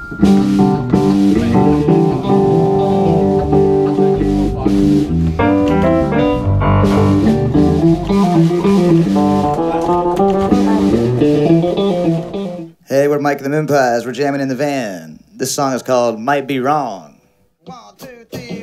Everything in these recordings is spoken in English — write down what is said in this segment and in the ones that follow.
Hey, we're Mike and the Moonpies. We're jamming in the van. This song is called Might Be Wrong. 1, 2, 3.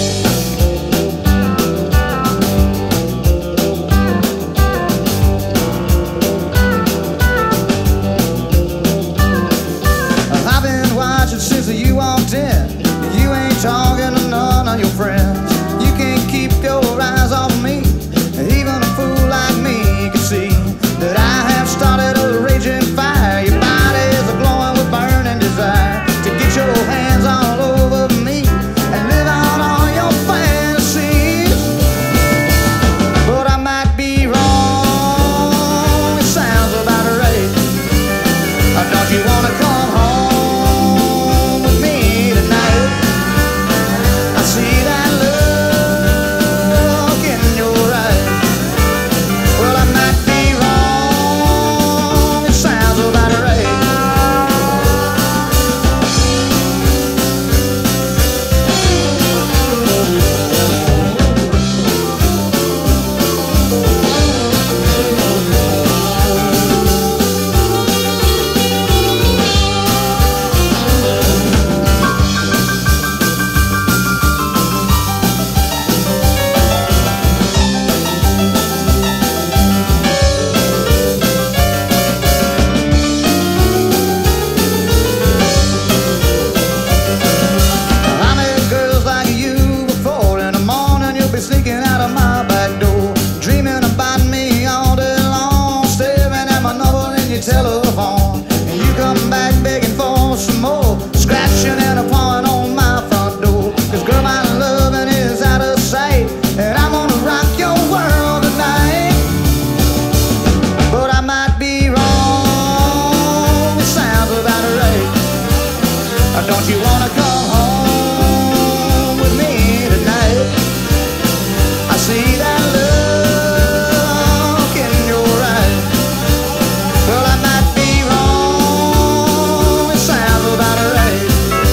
I've been watching since you walked in. You ain't talking to none of your friends. You can't keep your eyes off me. Even a fool like me can see that I have started a raging fire. Your body is glowing with burning desire to get your hands all over me and live out all your fantasies. But I might be wrong. It sounds about right. Don't you wanna come home with me tonight? I see that look in your eyes. Well, I might be wrong. It sounds about right. I met girls like you before. In the morning you'll be sneaking out of my back door, dreaming about me all day long, staring at my number in your telephone. And you come back begging for some more, scratching and a pawing on my front door. 'Cause girl, my loving is out of sight, and I'm gonna rock your world tonight. But I might be wrong. It sounds about right. Don't you wanna come home with me tonight? I see that look in your eyes. Well, I might be wrong. It sounds about right.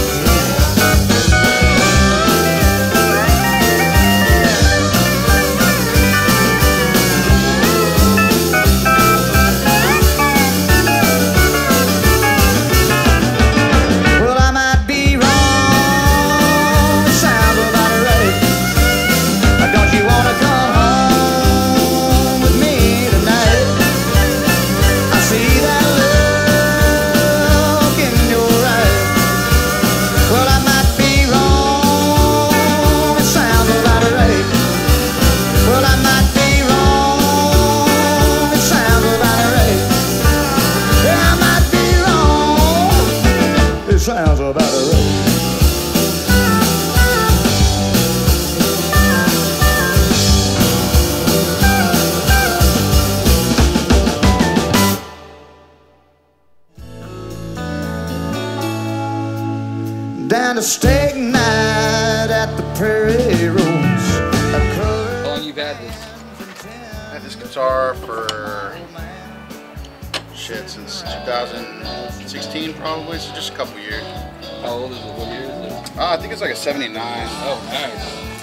Well, I might be wrong. It sounds about right. Don't you wanna come home with me tonight? I see that look in your eyes. Well, I might be wrong. It sounds about right. Well, I might be wrong. It sounds about right. Yeah, I might be wrong. It sounds about right. Down to steak night at the Prairie Rose. How long you've had this? I had this guitar for shit since 2016 probably, so just a couple years. How old is it? What year is it? I think it's like a 79. Oh, nice.